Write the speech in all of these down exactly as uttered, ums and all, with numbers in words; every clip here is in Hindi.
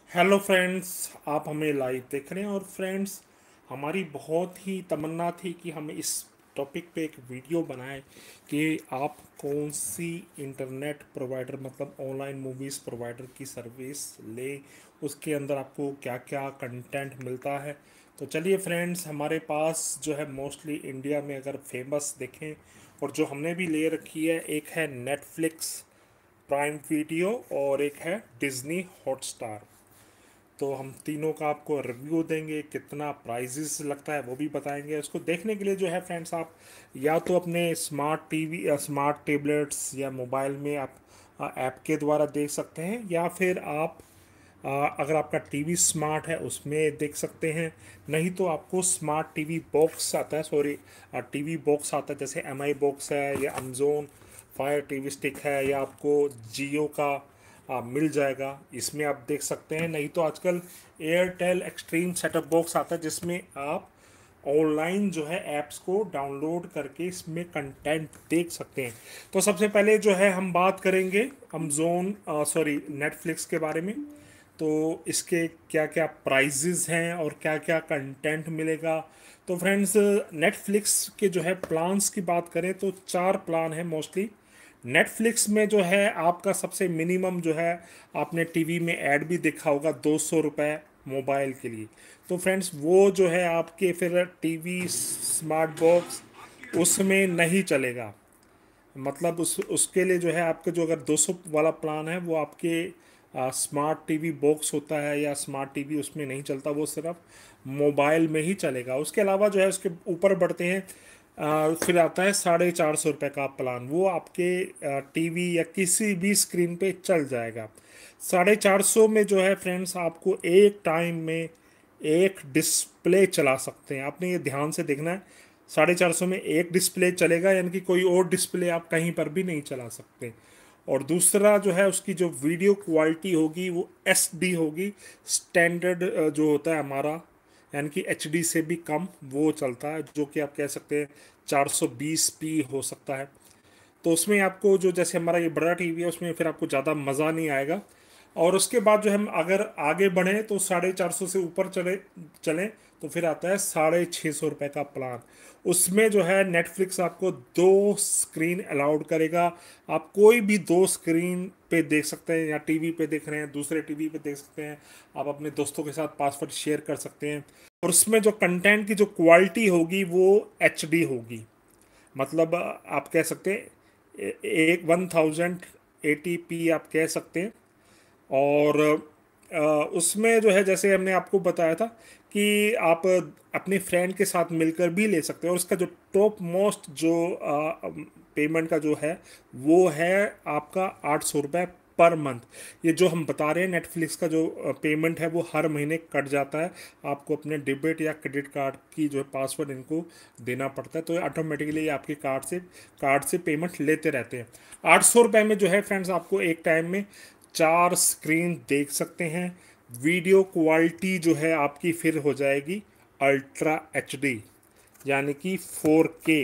हेलो फ्रेंड्स, आप हमें लाइव देख रहे हैं। और फ्रेंड्स, हमारी बहुत ही तमन्ना थी कि हम इस टॉपिक पे एक वीडियो बनाएं कि आप कौन सी इंटरनेट प्रोवाइडर मतलब ऑनलाइन मूवीज़ प्रोवाइडर की सर्विस ले, उसके अंदर आपको क्या क्या कंटेंट मिलता है। तो चलिए फ्रेंड्स, हमारे पास जो है मोस्टली इंडिया में अगर फेमस देखें और जो हमने भी ले रखी है, एक है नेटफ्लिक्स प्राइम वीडियो और एक है डिज्नी हॉटस्टार। तो हम तीनों का आपको रिव्यू देंगे, कितना प्राइजेस लगता है वो भी बताएंगे। उसको देखने के लिए जो है फ्रेंड्स, आप या तो अपने स्मार्ट टीवी या स्मार्ट टेबलेट्स या मोबाइल में आप ऐप के द्वारा देख सकते हैं, या फिर आप आ, अगर आपका टीवी स्मार्ट है उसमें देख सकते हैं। नहीं तो आपको स्मार्ट टीवी बॉक्स आता है, सॉरी, टीवी बॉक्स आता है, जैसे एम आई बॉक्स है या अमेजोन फायर टीवी स्टिक है, या आपको जियो का आ, मिल जाएगा, इसमें आप देख सकते हैं। नहीं तो आजकल एयरटेल एक्सट्रीम सेटअप बॉक्स आता है, जिसमें आप ऑनलाइन जो है ऐप्स को डाउनलोड करके इसमें कंटेंट देख सकते हैं। तो सबसे पहले जो है हम बात करेंगे अमेजोन सॉरी नेटफ्लिक्स के बारे में। तो इसके क्या क्या प्राइजेज हैं और क्या क्या कंटेंट मिलेगा। तो फ्रेंड्स, नेटफ्लिक्स के जो है प्लान्स की बात करें तो चार प्लान है मोस्टली। नेटफ्लिक्स में जो है आपका सबसे मिनिमम जो है, आपने टीवी में ऐड भी देखा होगा, दो सौ रुपये मोबाइल के लिए। तो फ्रेंड्स, वो जो है आपके फिर टीवी स्मार्ट बॉक्स उसमें नहीं चलेगा। मतलब उस उसके लिए जो है आपके जो अगर दो सौ वाला प्लान है वो आपके स्मार्ट टीवी बॉक्स होता है या स्मार्ट टीवी, उसमें नहीं चलता, वो सिर्फ मोबाइल में ही चलेगा। उसके अलावा जो है उसके ऊपर बढ़ते हैं, आ, फिर आता है साढ़े चार सौ रुपये का प्लान। वो आपके टीवी या किसी भी स्क्रीन पे चल जाएगा। साढ़े चार सौ में जो है फ्रेंड्स, आपको एक टाइम में एक डिस्प्ले चला सकते हैं। आपने ये ध्यान से देखना है, साढ़े चार सौ में एक डिस्प्ले चलेगा, यानी कि कोई और डिस्प्ले आप कहीं पर भी नहीं चला सकते। और दूसरा जो है, उसकी जो वीडियो क्वालिटी होगी वो एस डी होगी, स्टैंडर्ड जो होता है हमारा, यानी कि एच डी से भी कम वो चलता है, जो कि आप कह सकते हैं चार सौ बीस पी हो सकता है। तो उसमें आपको जो, जैसे हमारा ये बड़ा टीवी है, उसमें फिर आपको ज़्यादा मज़ा नहीं आएगा। और उसके बाद जो हम अगर आगे बढ़ें तो साढ़े चार सौ से ऊपर चले चलें तो फिर आता है साढ़े छः सौ रुपये का प्लान। उसमें जो है नेटफ्लिक्स आपको दो स्क्रीन अलाउड करेगा। आप कोई भी दो स्क्रीन पे देख सकते हैं, या टीवी पे देख रहे हैं दूसरे टीवी पे देख सकते हैं। आप अपने दोस्तों के साथ पासवर्ड शेयर कर सकते हैं। और उसमें जो कंटेंट की जो क्वालिटी होगी वो एच डी होगी। मतलब आप कह सकते हैं ए- एक वन थाउजेंड एटी पी आप कह सकते हैं। और अ, उसमें जो है, जैसे हमने आपको बताया था कि आप अपने फ्रेंड के साथ मिलकर भी ले सकते हैं। और उसका जो टॉप मोस्ट जो पेमेंट का जो है वो है आपका आठ सौ रुपये पर मंथ। ये जो हम बता रहे हैं नेटफ्लिक्स का जो पेमेंट है वो हर महीने कट जाता है। आपको अपने डेबिट या क्रेडिट कार्ड की जो है पासवर्ड इनको देना पड़ता है, तो ऑटोमेटिकली आपके कार्ड से कार्ड से पेमेंट लेते रहते हैं। आठ सौ रुपये में जो है फ्रेंड्स, आपको एक टाइम में चार स्क्रीन देख सकते हैं। वीडियो क्वालिटी जो है आपकी फिर हो जाएगी अल्ट्रा एच डी, यानी कि फोर के।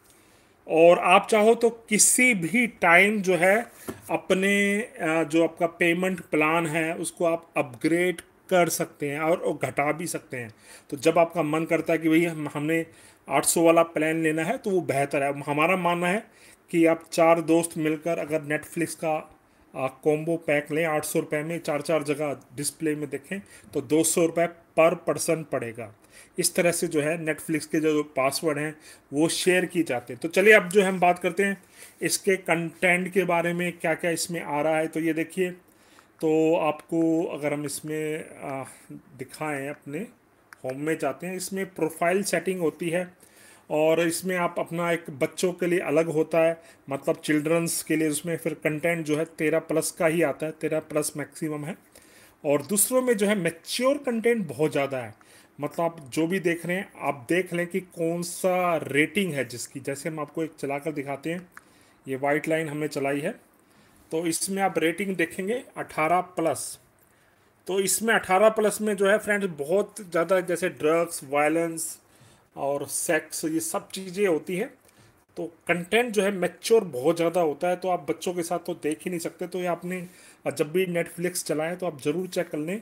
और आप चाहो तो किसी भी टाइम जो है अपने अ, जो आपका पेमेंट प्लान है उसको आप अपग्रेड कर सकते हैं और और घटा भी सकते हैं। तो जब आपका मन करता है कि भाई हम हमने आठ सौ वाला प्लान लेना है, तो वो बेहतर है। हमारा मानना है कि आप चार दोस्त मिलकर अगर नेटफ्लिक्स का कॉम्बो पैक लें आठ सौ रुपये में, चार चार जगह डिस्प्ले में देखें, तो दो सौ रुपये पर पर्सन पड़ेगा। इस तरह से जो है नेटफ्लिक्स के जो पासवर्ड हैं वो शेयर की जाते हैं। तो चलिए अब जो हम बात करते हैं इसके कंटेंट के बारे में, क्या क्या इसमें आ रहा है। तो ये देखिए, तो आपको अगर हम इसमें आ, दिखाएं, अपने होम में जाते हैं, इसमें प्रोफाइल सेटिंग होती है। और इसमें आप अपना एक बच्चों के लिए अलग होता है, मतलब चिल्ड्रंस के लिए उसमें फिर कंटेंट जो है तेरह प्लस का ही आता है, तेरह प्लस मैक्सिमम है। और दूसरों में जो है मैच्योर कंटेंट बहुत ज़्यादा है। मतलब आप जो भी देख रहे हैं आप देख लें कि कौन सा रेटिंग है जिसकी। जैसे हम आपको एक चलाकर दिखाते हैं, ये वाइट लाइन हमने चलाई है, तो इसमें आप रेटिंग देखेंगे अठारह प्लस। तो इसमें अठारह प्लस में जो है फ्रेंड्स, बहुत ज़्यादा जैसे ड्रग्स, वायलेंस और सेक्स, ये सब चीज़ें होती हैं। तो कंटेंट जो है मैच्योर बहुत ज़्यादा होता है, तो आप बच्चों के साथ तो देख ही नहीं सकते। तो ये आपने जब भी नेटफ्लिक्स चलाएं तो आप ज़रूर चेक कर लें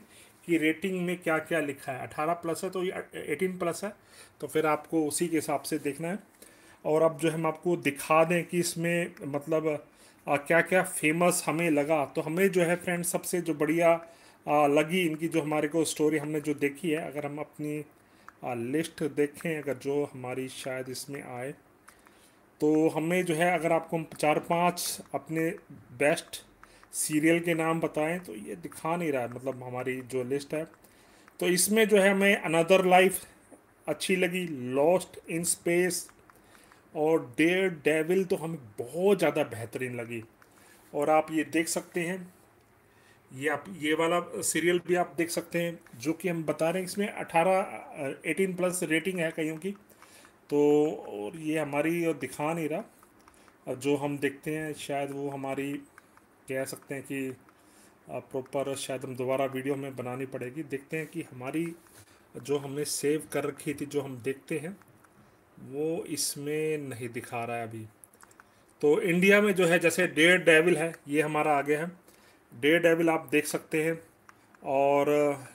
कि रेटिंग में क्या क्या लिखा है। अठारह प्लस है तो ये एटीन प्लस है, तो फिर आपको उसी के हिसाब से देखना है। और अब जो हम आपको दिखा दें कि इसमें मतलब आ, क्या क्या फेमस हमें लगा, तो हमें जो है फ्रेंड्स सबसे जो बढ़िया आ, लगी इनकी जो हमारे को स्टोरी हमने जो देखी है, अगर हम अपनी आ, लिस्ट देखें, अगर जो हमारी शायद इसमें आए, तो हमें जो है अगर आपको हम चार पांच अपने बेस्ट सीरियल के नाम बताएं तो ये दिखा नहीं रहा है, मतलब हमारी जो लिस्ट है। तो इसमें जो है हमें अनदर लाइफ अच्छी लगी, लॉस्ट इन स्पेस और डेयर डेविल तो हमें बहुत ज़्यादा बेहतरीन लगी। और आप ये देख सकते हैं, ये आप ये वाला सीरियल भी आप देख सकते हैं जो कि हम बता रहे हैं, इसमें अठारह एटीन प्लस रेटिंग है कईयों की। तो और ये हमारी और दिखा नहीं रहा, और जो हम देखते हैं शायद वो हमारी कह सकते हैं कि प्रॉपर शायद हम दोबारा वीडियो हमें बनानी पड़ेगी। देखते हैं कि हमारी जो हमने सेव कर रखी थी जो हम देखते हैं वो इसमें नहीं दिखा रहा है अभी। तो इंडिया में जो है जैसे डेयर डेविल है, ये हमारा आगे है। डेयर डेविल आप देख सकते हैं। और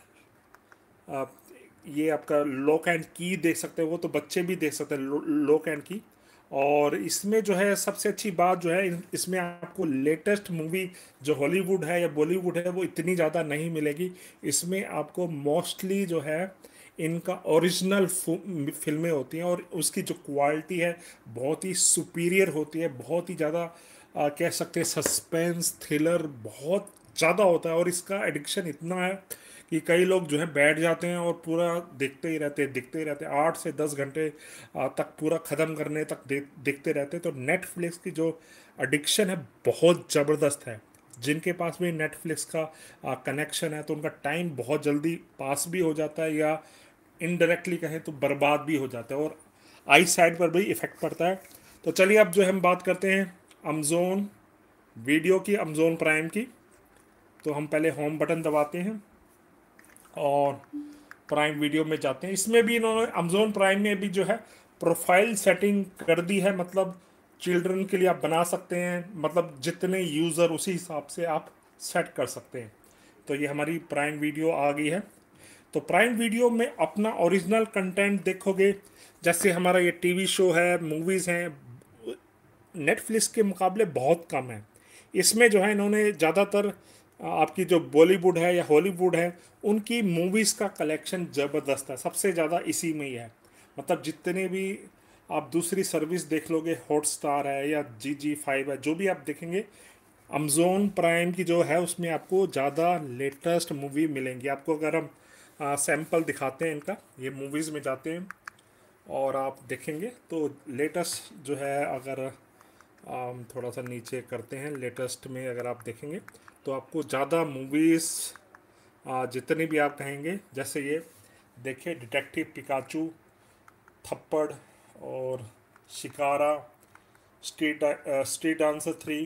आ, ये आपका लॉक एंड की देख सकते हैं, वो तो बच्चे भी देख सकते हैं लॉक एंड की। और इसमें जो है सबसे अच्छी बात जो है, इसमें आपको लेटेस्ट मूवी जो हॉलीवुड है या बॉलीवुड है वो इतनी ज़्यादा नहीं मिलेगी। इसमें आपको मोस्टली जो है इनका ओरिजिनल फिल्में होती हैं, और उसकी जो क्वालिटी है बहुत ही सुपीरियर होती है, बहुत ही ज़्यादा कह सकते हैं सस्पेंस थ्रिलर बहुत ज़्यादा होता है। और इसका एडिक्शन इतना है कि कई लोग जो है बैठ जाते हैं और पूरा देखते ही रहते हैं देखते ही रहते हैं आठ से दस घंटे तक पूरा ख़त्म करने तक दे, देखते रहते हैं। तो नेटफ्लिक्स की जो एडिक्शन है बहुत ज़बरदस्त है। जिनके पास भी नेटफ्लिक्स का कनेक्शन है तो उनका टाइम बहुत जल्दी पास भी हो जाता है, या इनडायरेक्टली कहें तो बर्बाद भी हो जाता है, और आई साइड पर भी इफ़ेक्ट पड़ता है। तो चलिए अब जो हम बात करते हैं अमेज़ोन वीडियो की, अमेज़ोन प्राइम की। तो हम पहले होम बटन दबाते हैं और प्राइम वीडियो में जाते हैं। इसमें भी इन्होंने अमेज़ोन प्राइम में भी जो है प्रोफाइल सेटिंग कर दी है, मतलब चिल्ड्रन के लिए आप बना सकते हैं, मतलब जितने यूज़र उसी हिसाब से आप सेट कर सकते हैं। तो ये हमारी प्राइम वीडियो आ गई है। तो प्राइम वीडियो में अपना ओरिजिनल कंटेंट देखोगे, जैसे हमारा ये टीवी शो है, मूवीज़ हैं, नेटफ्लिक्स के मुकाबले बहुत कम है। इसमें जो है इन्होंने ज़्यादातर आपकी जो बॉलीवुड है या हॉलीवुड है उनकी मूवीज़ का कलेक्शन ज़बरदस्त है, सबसे ज़्यादा इसी में ही है। मतलब जितने भी आप दूसरी सर्विस देख लोगे, हॉटस्टार है या जी जी फाइव है, जो भी आप देखेंगे अमेज़ोन प्राइम की जो है उसमें आपको ज़्यादा लेटेस्ट मूवी मिलेंगी। आपको अगर हम सैंपल दिखाते हैं इनका, ये मूवीज़ में जाते हैं और आप देखेंगे तो लेटेस्ट जो है, अगर हम थोड़ा सा नीचे करते हैं लेटेस्ट में, अगर आप देखेंगे तो आपको ज़्यादा मूवीज़ जितनी भी आप कहेंगे, जैसे ये देखिए डिटेक्टिव पिकाचू, थप्पड़ और Shikara, street street dancer three,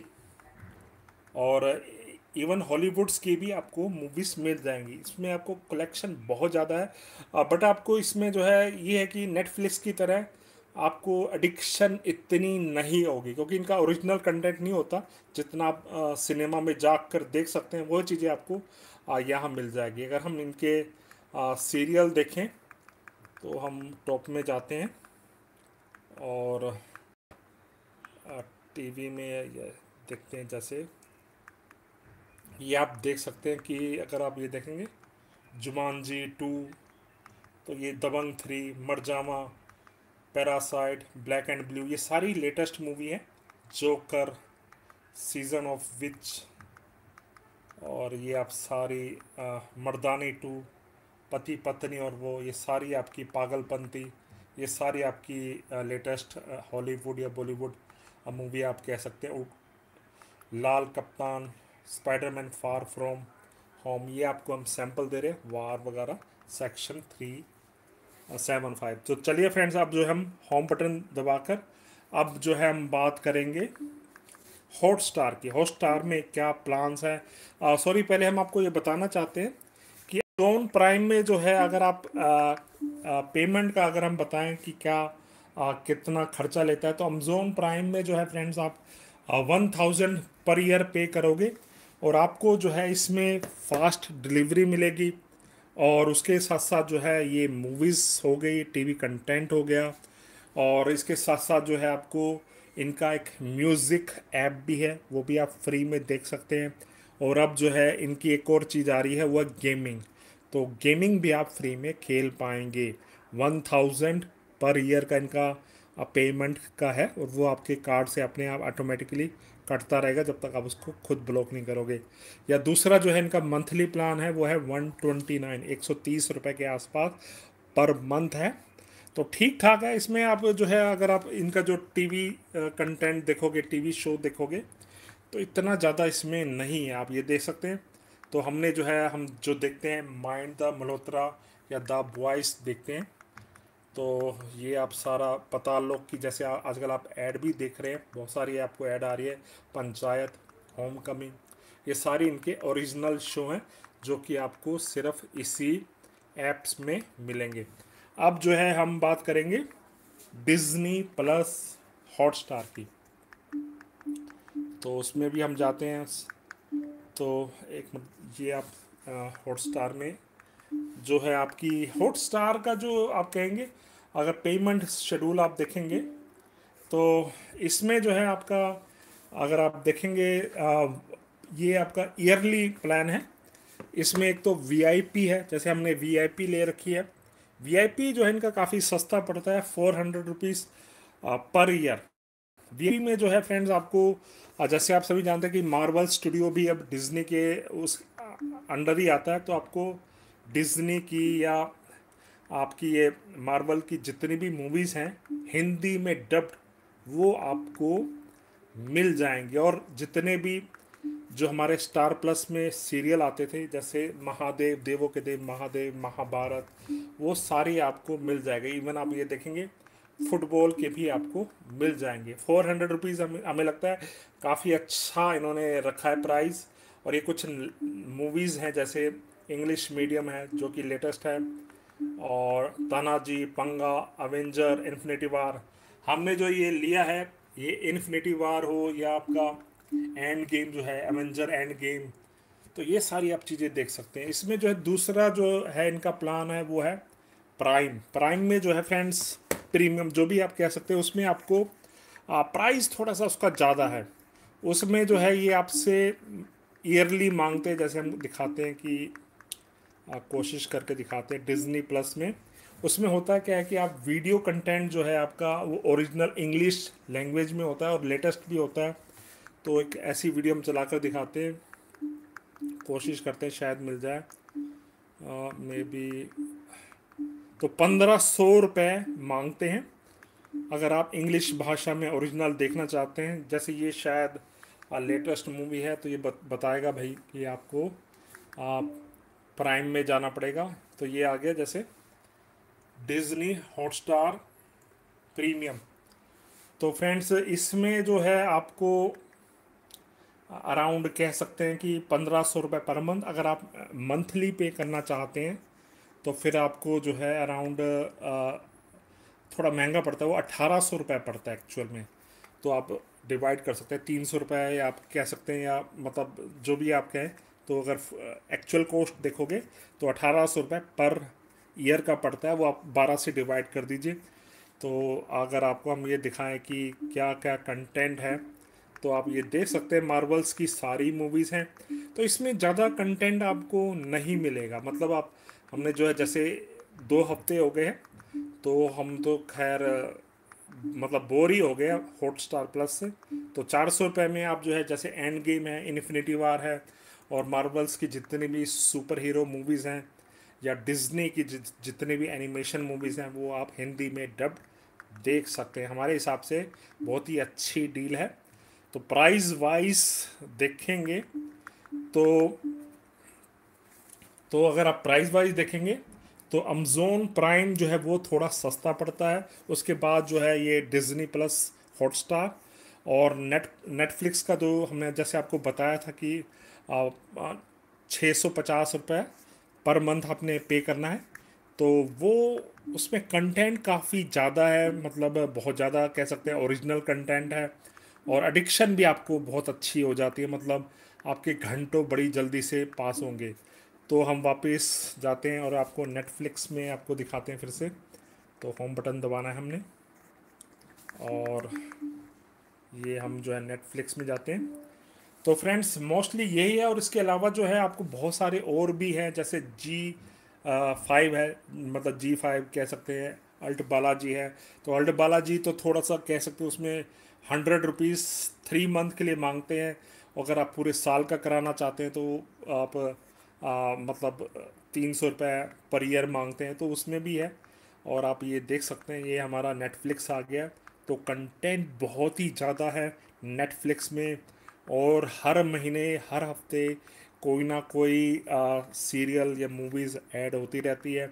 और इवन हॉलीवुड्स की भी आपको मूवीज़ मिल जाएंगी। इसमें आपको कलेक्शन बहुत ज़्यादा है, बट आपको इसमें जो है ये है कि नेटफ्लिक्स की तरह आपको एडिक्शन इतनी नहीं होगी, क्योंकि इनका ओरिजिनल कंटेंट नहीं होता। जितना आप सिनेमा में जाग कर देख सकते हैं वो चीज़ें आपको यहाँ मिल जाएगी। अगर हम इनके सीरियल देखें तो हम टॉप में जाते हैं और टीवी में ये देखते हैं, जैसे ये आप देख सकते हैं कि अगर आप ये देखेंगे जुमानजी टू, तो ये Dabangg three, Marjaavaan, parasite, black and blue, ये सारी लेटेस्ट मूवी है। जोकर, सीजन ऑफ विच, और ये आप सारी आ, मर्दानी टू, पति पत्नी और वो, ये सारी आपकी पागलपंती, ये सारी आपकी लेटेस्ट हॉलीवुड या बॉलीवुड मूवी आप कह सकते हैं। लाल कप्तान, स्पाइडरमैन फार फ्रॉम होम, ये आपको हम सैंपल दे रहे हैं, वार वगैरह, सेक्शन थ्री सेवन फाइव। तो चलिए फ्रेंड्स, अब जो है हम होम बटन दबाकर अब जो है हम बात करेंगे हॉटस्टार की। हॉटस्टार में क्या प्लान्स हैं, सॉरी पहले हम आपको ये बताना चाहते हैं कि अमेज़ॉन प्राइम में जो है, अगर आप आ, आ, पेमेंट का अगर हम बताएं कि क्या आ, कितना खर्चा लेता है, तो अमेज़ॉन प्राइम में जो है फ्रेंड्स आप वन थाउजेंड पर ईयर पे करोगे और आपको जो है इसमें फास्ट डिलीवरी मिलेगी, और उसके साथ साथ जो है ये मूवीज़ हो गई, टीवी कंटेंट हो गया, और इसके साथ साथ जो है आपको इनका एक म्यूज़िक ऐप भी है, वो भी आप फ्री में देख सकते हैं। और अब जो है इनकी एक और चीज़ आ रही है, वह गेमिंग। तो गेमिंग भी आप फ्री में खेल पाएंगे। वन थाउजेंड पर ईयर का इनका पेमेंट का है, और वो आपके कार्ड से अपने आप ऑटोमेटिकली कटता रहेगा जब तक आप उसको खुद ब्लॉक नहीं करोगे। या दूसरा जो है इनका मंथली प्लान है, वो है वन ट्वेंटी नाइन, एक सौ तीस रुपये के आसपास पर मंथ है। तो ठीक ठाक है। इसमें आप जो है, अगर आप इनका जो टीवी कंटेंट देखोगे, टीवी शो देखोगे, तो इतना ज़्यादा इसमें नहीं है, आप ये देख सकते हैं। तो हमने जो है, हम जो देखते हैं माइंड द मल्होत्रा या द बॉयज़ देखते हैं। तो ये आप सारा पता लो कि जैसे आ, आजकल आप ऐड भी देख रहे हैं, बहुत सारी आपको ऐड आ रही है, पंचायत, होम कमिंग, ये सारी इनके ओरिजिनल शो हैं जो कि आपको सिर्फ इसी ऐप्स में मिलेंगे। अब जो है हम बात करेंगे डिज्नी प्लस हॉटस्टार की। तो उसमें भी हम जाते हैं। तो एक मिनट, ये आप हॉटस्टार में जो है आपकी हॉटस्टार का जो आप कहेंगे, अगर पेमेंट शेड्यूल आप देखेंगे, तो इसमें जो है आपका, अगर आप देखेंगे, आ, ये आपका ईयरली प्लान है। इसमें एक तो वीआईपी है, जैसे हमने वीआईपी ले रखी है। वीआईपी जो है इनका काफ़ी सस्ता पड़ता है, four hundred rupees per year. VIP में जो है फ्रेंड्स आपको, आ, जैसे आप सभी जानते हैं कि मार्वल स्टूडियो भी अब डिज्नी के उस अंडर ही आता है। तो आपको डिज्नी की या आपकी ये मार्वल की जितनी भी मूवीज़ हैं हिंदी में डब्ड, वो आपको मिल जाएंगे। और जितने भी जो हमारे स्टार प्लस में सीरियल आते थे, जैसे महादेव, देवों के देव महादेव, महाभारत, वो सारी आपको मिल जाएगा। इवन आप ये देखेंगे फुटबॉल के भी आपको मिल जाएंगे। फोर हंड्रेड रुपीज़ हमें हमें लगता है काफ़ी अच्छा इन्होंने रखा है प्राइस। और ये कुछ मूवीज़ हैं, जैसे इंग्लिश मीडियम है जो कि लेटेस्ट है, और तानाजी, पंगा, अवेंजर, इन्फिनिटी वार। हमने जो ये लिया है, ये इन्फिनिटी वार हो या आपका एंड गेम जो है, एवेंजर एंड गेम, तो ये सारी आप चीज़ें देख सकते हैं। इसमें जो है दूसरा जो है इनका प्लान है, वो है प्राइम। प्राइम में जो है फ्रेंड्स, प्रीमियम जो भी आप कह सकते हैं, उसमें आपको प्राइस थोड़ा सा उसका ज़्यादा है। उसमें जो है ये आपसे ईयरली मांगते हैं, जैसे हम दिखाते हैं कि आ, कोशिश करके दिखाते हैं डिज्नी प्लस में। उसमें होता क्या है कि आप वीडियो कंटेंट जो है आपका, वो ओरिजिनल इंग्लिश लैंग्वेज में होता है और लेटेस्ट भी होता है। तो एक ऐसी वीडियो हम चलाकर दिखाते हैं, कोशिश करते हैं शायद मिल जाए, मे बी। तो पंद्रह सौ रुपये मांगते हैं अगर आप इंग्लिश भाषा में ओरिजिनल देखना चाहते हैं। जैसे ये शायद लेटेस्ट मूवी है, तो ये बत, बताएगा भाई कि आपको आप प्राइम में जाना पड़ेगा। तो ये आ गया जैसे डिज्नी हॉटस्टार प्रीमियम। तो फ्रेंड्स इसमें जो है आपको अराउंड कह सकते हैं कि पंद्रह सौ रुपये पर मंथ। अगर आप मंथली पे करना चाहते हैं तो फिर आपको जो है अराउंड थोड़ा महंगा पड़ता है, वो अट्ठारह सौ रुपये पड़ता है एक्चुअल में। तो आप डिवाइड कर सकते हैं, तीन सौ रुपये या आप कह सकते हैं, या मतलब जो भी आप कहें। तो अगर एक्चुअल कॉस्ट देखोगे तो अठारह सौ रुपये पर ईयर का पड़ता है, वो आप बारह से डिवाइड कर दीजिए। तो अगर आपको हम ये दिखाएं कि क्या क्या कंटेंट है, तो आप ये देख सकते हैं मार्वल्स की सारी मूवीज़ हैं। तो इसमें ज़्यादा कंटेंट आपको नहीं मिलेगा। मतलब आप, हमने जो है जैसे दो हफ्ते हो गए हैं, तो हम तो खैर मतलब बोर ही हो गए हॉट स्टार प्लस से। तो चार सौ रुपये में आप जो है, जैसे एंड गेम है, इन्फिनिटी वार है, और मार्वल्स की जितनी भी सुपर हीरो मूवीज़ हैं, या डिज्नी की जि, जितनी भी एनिमेशन मूवीज़ हैं, वो आप हिंदी में डब देख सकते हैं। हमारे हिसाब से बहुत ही अच्छी डील है। तो प्राइस वाइज देखेंगे तो तो अगर आप प्राइस वाइज देखेंगे तो अमेज़ॉन प्राइम जो है वो थोड़ा सस्ता पड़ता है। उसके बाद जो है ये डिज्नी प्लस हॉटस्टार और नेट नेटफ्लिक्स का, जो हमने जैसे आपको बताया था कि छः सौ पचास रुपये पर मंथ आपने पे करना है। तो वो उसमें कंटेंट काफ़ी ज़्यादा है, मतलब बहुत ज़्यादा कह सकते हैं ओरिजिनल कंटेंट है। और एडिक्शन भी आपको बहुत अच्छी हो जाती है, मतलब आपके घंटों बड़ी जल्दी से पास होंगे। तो हम वापस जाते हैं और आपको नेटफ्लिक्स में आपको दिखाते हैं फिर से। तो होम बटन दबाना है हमने, और ये हम जो है नेटफ्लिक्स में जाते हैं। तो फ्रेंड्स मोस्टली यही है, और इसके अलावा जो है आपको बहुत सारे और भी हैं, जैसे जी फाइव है, मतलब जी फाइव कह सकते हैं। अल्ट बालाजी है, तो अल्ट बालाजी तो थोड़ा सा कह सकते हैं, उसमें हंड्रेड रुपीज़ थ्री मंथ के लिए मांगते हैं। अगर आप पूरे साल का कराना चाहते हैं तो आप आ, मतलब तीन सौ रुपये पर ईयर मांगते हैं, तो उसमें भी है। और आप ये देख सकते हैं, ये हमारा नेटफ्लिक्स आ गया। तो कंटेंट बहुत ही ज़्यादा है नेटफ्लिक्स में, और हर महीने हर हफ्ते कोई ना कोई सीरियल या मूवीज़ ऐड होती रहती है।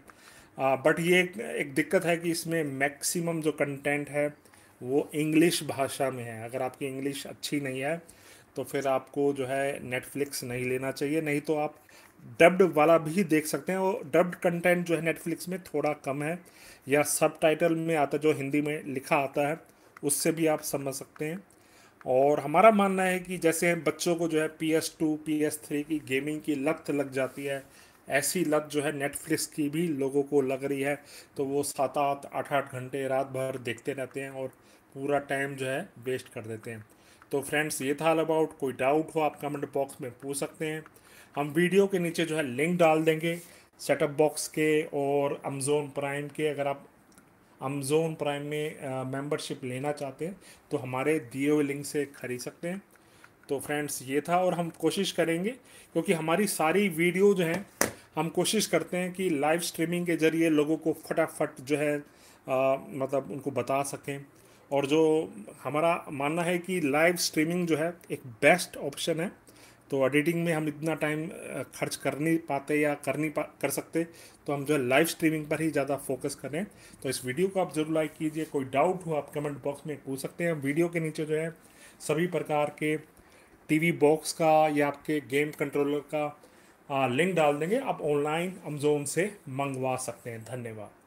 बट ये एक, एक दिक्कत है कि इसमें मैक्सिमम जो कंटेंट है वो इंग्लिश भाषा में है। अगर आपकी इंग्लिश अच्छी नहीं है तो फिर आपको जो है नेटफ्लिक्स नहीं लेना चाहिए, नहीं तो आप डब्ड वाला भी देख सकते हैं। और डब्ड कंटेंट जो है नेटफ्लिक्स में थोड़ा कम है, या सब टाइटल में आता जो हिंदी में लिखा आता है उससे भी आप समझ सकते हैं। और हमारा मानना है कि जैसे बच्चों को जो है P S two P S three की गेमिंग की लत लग जाती है, ऐसी लत जो है नेटफ्लिक्स की भी लोगों को लग रही है। तो वो सात आठ आठ आठ घंटे रात भर देखते रहते हैं और पूरा टाइम जो है वेस्ट कर देते हैं। तो फ्रेंड्स ये था ऑल अबाउट। कोई डाउट हो आप कमेंट बॉक्स में पूछ सकते हैं। हम वीडियो के नीचे जो है लिंक डाल देंगे सेटअप बॉक्स के और अमेज़ोन प्राइम के। अगर आप अमेज़ोन प्राइम में मेंबरशिप लेना चाहते हैं तो हमारे दिए हुए लिंक से खरीद सकते हैं। तो फ्रेंड्स ये था, और हम कोशिश करेंगे, क्योंकि हमारी सारी वीडियो जो है हम कोशिश करते हैं कि लाइव स्ट्रीमिंग के ज़रिए लोगों को फटाफट जो है आ, मतलब उनको बता सकें। और जो हमारा मानना है कि लाइव स्ट्रीमिंग जो है एक बेस्ट ऑप्शन है। तो एडिटिंग में हम इतना टाइम खर्च कर नहीं पाते या कर नहीं पा कर सकते, तो हम जो है लाइव स्ट्रीमिंग पर ही ज़्यादा फोकस करें। तो इस वीडियो को आप ज़रूर लाइक कीजिए। कोई डाउट हो आप कमेंट बॉक्स में पूछ सकते हैं। वीडियो के नीचे जो है सभी प्रकार के टीवी बॉक्स का या आपके गेम कंट्रोलर का लिंक डाल देंगे, आप ऑनलाइन अमेज़ोन से मंगवा सकते हैं। धन्यवाद।